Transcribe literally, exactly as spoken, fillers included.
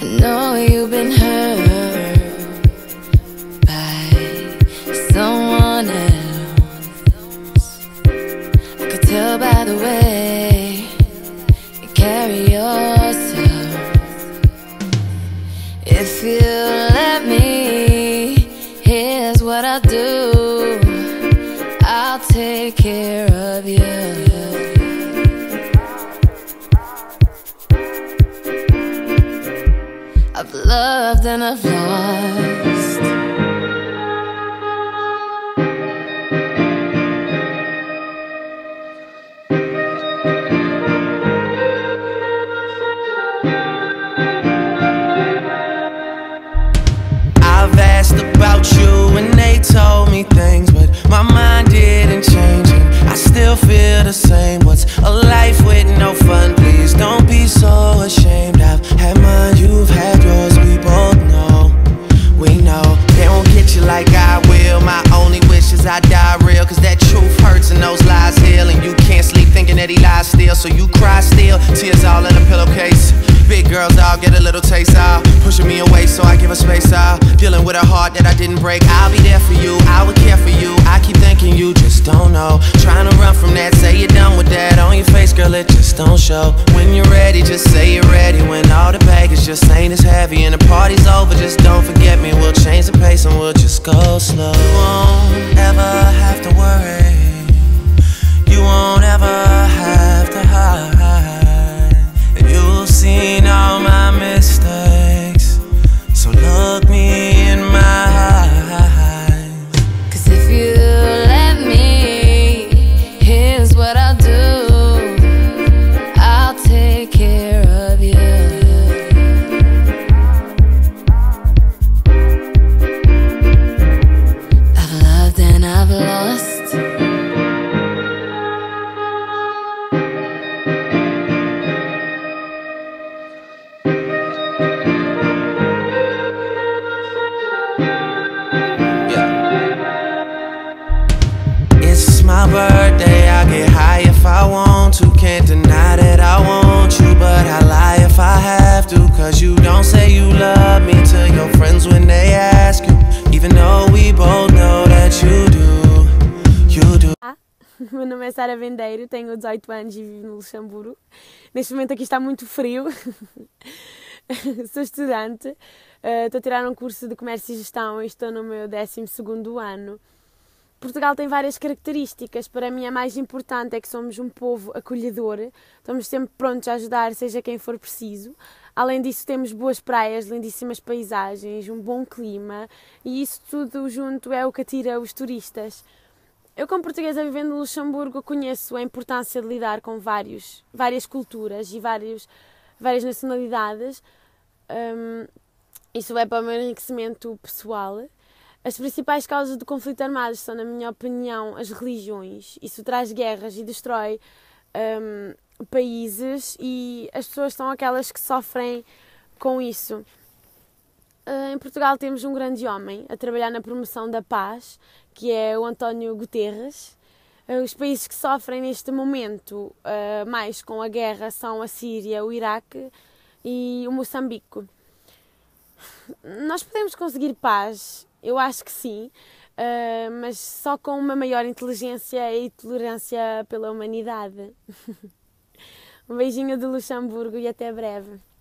I know you've been hurt by someone else. I could tell by the way you carry yourself. If you let me, here's what I'll do. I'll take care of you. I've loved and I've lost. I've asked about you and they told me things, but my mind didn't change and I still feel the same. What's a life with no fun? Please don't be so ashamed. I've had mine, you've had yours, we both know. We know they won't get you like I will. My only wish is I die real, cause that truth hurts and those lies heal. And you can't sleep thinking that he lies still, so you cry still, tears all in a pillowcase. Big girls, dog, get a little taste out, pushing me away so I give her space out. Dealing with a heart that I didn't break. I'll be there for you, I would care for you. I keep thinking you just don't know. Trying to run from that, say you're done with that. On your face, girl, it just don't show. When you're ready, just say you're ready. When all the baggage just ain't as heavy and the party's over, just don't forget me. We'll change the pace and we'll just go slow. You won't ever have to worry. You won't ever have to hide. And you've seen all my mistakes, so look me in my eyes. Cause if you let me, here's what I'll do. I'll take care of you. I've loved and I've lost. It's my birthday, I get high if I want to. Can't deny that I want you, but I lie if I have to. Cause you don't say you love me to your friends when they ask you, even though we both know that you do, you do. Meu nome é Sara Vendeiro, tenho dezoito anos e vivo no Luxemburgo. Neste momento aqui está muito frio. Sou estudante, uh, estou a tirar um curso de Comércio e Gestão e estou no meu décimo segundo ano. Portugal tem várias características. Para mim a mais importante é que somos um povo acolhedor, estamos sempre prontos a ajudar, seja quem for preciso. Além disso, temos boas praias, lindíssimas paisagens, um bom clima, e isso tudo junto é o que atira os turistas. Eu, como portuguesa vivendo no Luxemburgo, conheço a importância de lidar com vários, várias culturas e vários, várias nacionalidades. Um, isso é para o meu enriquecimento pessoal. As principais causas de conflito armado são, na minha opinião, as religiões. Isso traz guerras e destrói um, países, e as pessoas são aquelas que sofrem com isso. Uh, em Portugal temos um grande homem a trabalhar na promoção da paz, que é o António Guterres. Uh, os países que sofrem neste momento uh, mais com a guerra são a Síria, o Iraque e o Moçambique. Nós podemos conseguir paz? Eu acho que sim, uh, mas só com uma maior inteligência e tolerância pela humanidade. Um beijinho do Luxemburgo e até breve.